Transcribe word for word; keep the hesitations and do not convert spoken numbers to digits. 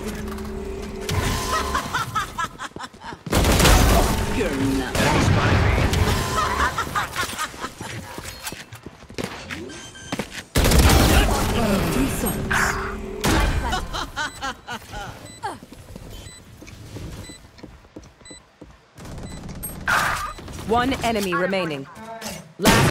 You're not. Three songs. One enemy remaining. Last